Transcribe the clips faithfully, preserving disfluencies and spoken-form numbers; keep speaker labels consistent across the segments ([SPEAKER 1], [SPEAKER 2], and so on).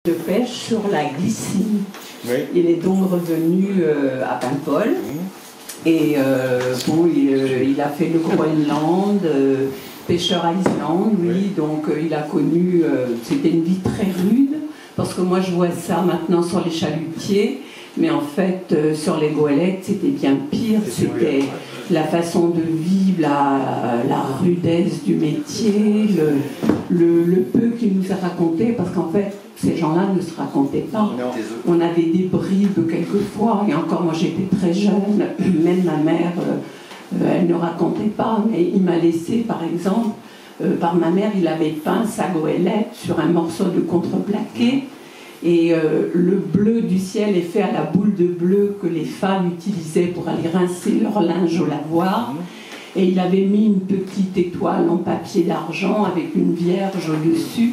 [SPEAKER 1] de pêche sur la glycine.
[SPEAKER 2] Oui.
[SPEAKER 1] Il est donc revenu euh, à Paimpol. Mmh. Et euh, bon, il, euh, il a fait le Groenland, euh, pêcheur à Islande, oui. oui. Donc euh, il a connu, euh, c'était une vie très rude, parce que moi je vois ça maintenant sur les chalutiers, mais en fait euh, sur les goélettes c'était bien pire. C'était la façon de vivre, la, la rudesse du métier, le, le, le peu qu'il nous a raconté, parce qu'en fait ces gens-là ne se racontaient pas. Non. On avait des bribes quelquefois, et encore moi j'étais très jeune, même ma mère, euh, elle ne racontait pas, mais il m'a laissé par exemple, euh, par ma mère, il avait peint sa goélette sur un morceau de contreplaqué, et euh, le bleu du ciel est fait à la boule de bleu que les femmes utilisaient pour aller rincer leur linge au lavoir, et il avait mis une petite étoile en papier d'argent avec une vierge au-dessus.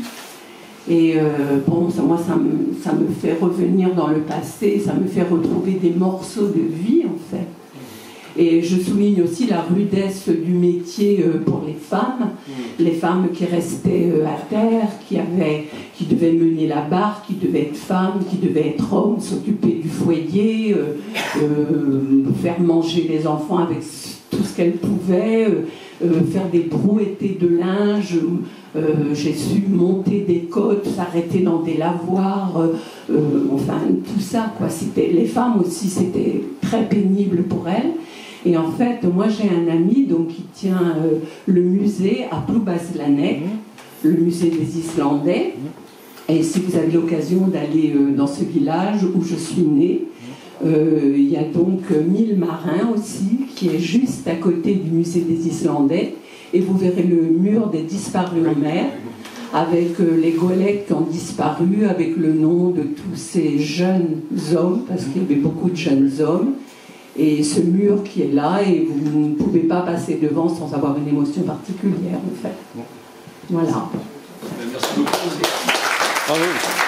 [SPEAKER 1] Et euh, bon, ça, moi, ça me, ça me fait revenir dans le passé, ça me fait retrouver des morceaux de vie, en fait. Et je souligne aussi la rudesse du métier euh, pour les femmes, les femmes qui restaient euh, à terre, qui, avaient, qui devaient mener la barque, qui devaient être femmes, qui devaient être hommes, s'occuper du foyer, euh, euh, faire manger les enfants avec tout ce qu'elles pouvaient, euh, euh, faire des brouettés de linge. Euh, j'ai su monter des côtes, s'arrêter dans des lavoirs, euh, euh, enfin tout ça, quoi. C'était, les femmes aussi, c'était très pénible pour elles. Et en fait, moi j'ai un ami donc, qui tient euh, le musée à Ploubazlanek, le musée des Islandais. Et si vous avez l'occasion d'aller euh, dans ce village où je suis née, euh, il y a donc euh, mille marins aussi, qui est juste à côté du musée des Islandais. Et vous verrez le mur des disparus en mer, avec euh, les goélettes qui ont disparu, avec le nom de tous ces jeunes hommes, parce qu'il y avait beaucoup de jeunes hommes, et ce mur qui est là, et vous ne pouvez pas passer devant sans avoir une émotion particulière, en fait. Voilà.
[SPEAKER 3] Merci beaucoup.
[SPEAKER 2] Bravo.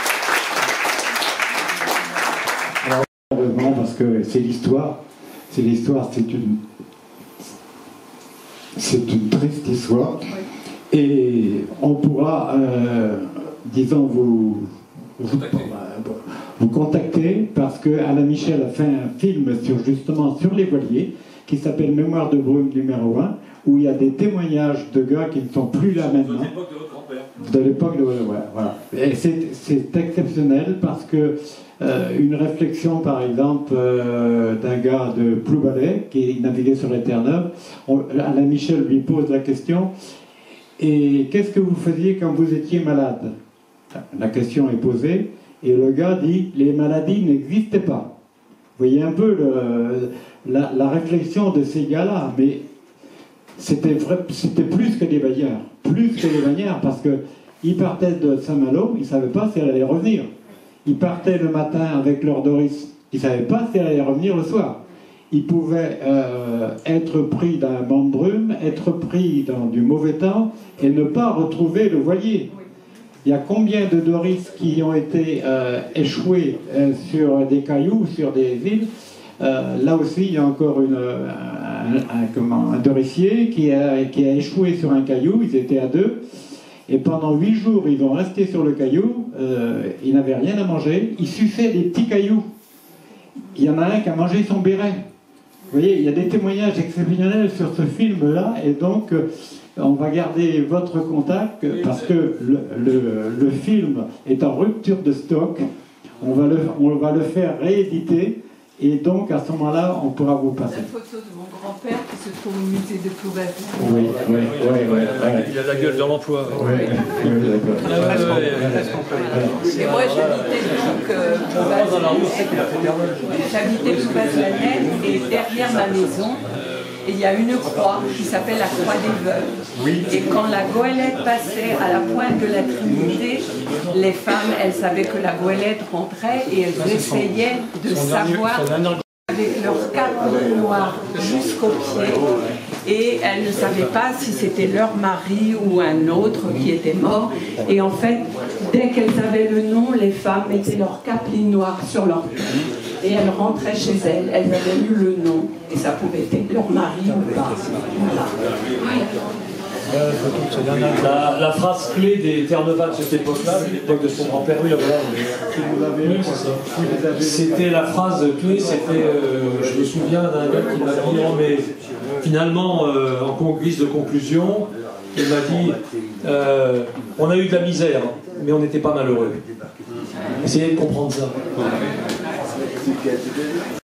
[SPEAKER 4] Alors, heureusement, parce que c'est l'histoire, c'est l'histoire, c'est une... C'est une triste histoire, et on pourra, euh, disons, vous, vous, vous contacter, parce que Alain Michel a fait un film sur, justement sur les voiliers, qui s'appelle Mémoire de brume numéro un, où il y a des témoignages de gars qui ne sont plus là maintenant. De l'époque de votre grand-père. De l'époque de votre grand-père, voilà. Et c'est exceptionnel, parce que Euh, une réflexion par exemple euh, d'un gars de Ploubalay qui naviguait sur les terres neuves, on, Alain Michel lui pose la question: et qu'est-ce que vous faisiez quand vous étiez malade? La question est posée et le gars dit: les maladies n'existaient pas. Vous voyez un peu le, la, la réflexion de ces gars-là, mais c'était plus que des bagnards, plus que des bagnards, parce qu'ils partaient de Saint-Malo, ils ne savaient pas si elle allait revenir. Ils partaient le matin avec leur Doris, ils ne savaient pas si elle allait revenir le soir. Ils pouvaient euh, être pris d'un banc de brume, être pris dans du mauvais temps et ne pas retrouver le voilier. Il y a combien de Doris qui ont été euh, échoués euh, sur des cailloux, sur des îles? euh, Là aussi, il y a encore une, un, un, comment, un Dorissier qui a, qui a échoué sur un caillou, ils étaient à deux. Et pendant huit jours, ils vont rester sur le caillou, euh, ils n'avaient rien à manger, ils suçaient des petits cailloux. Il y en a un qui a mangé son béret. Vous voyez, il y a des témoignages exceptionnels sur ce film-là, et donc euh, on va garder votre contact, parce que le, le, le film est en rupture de stock, on va le, on va le faire rééditer, et donc à ce moment-là, on pourra vous passer.
[SPEAKER 1] La photo de mon grand-père qui se trouve au musée de Ploubazlanek.
[SPEAKER 4] Oui, oui, oui, oui, oui, oui.
[SPEAKER 3] Il a la gueule de l'emploi.
[SPEAKER 4] Oui, oui, d'accord.
[SPEAKER 1] Et moi j'habitais donc euh, Ploubazlanek. J'habitais Ploubazlanek, et derrière ma maison, il y a une croix qui s'appelle la croix des veuves. Oui. Et quand la goélette passait à la pointe de la Trinité, les femmes, elles savaient que la goélette rentrait et elles essayaient de savoir avec leur cape noire jusqu'aux pieds, et elles ne savaient pas si c'était leur mari ou un autre qui était mort. Et en fait, dès qu'elles avaient le nom, les femmes mettaient leur capeline noire sur leur pied. Et elles rentraient chez elles, elles avaient eu le nom, et ça pouvait être leur mari ou pas. Voilà.
[SPEAKER 3] La, la phrase clé des Terre-Neuve de cette époque-là, l'époque de son grand-père, oui, là, voilà. Oui, c'est ça. C'était la phrase clé, c'était, euh, je me souviens d'un gars qui m'a dit, oh, mais finalement, euh, en guise de conclusion, il m'a dit, euh, on a eu de la misère, mais on n'était pas malheureux. Essayez de comprendre ça.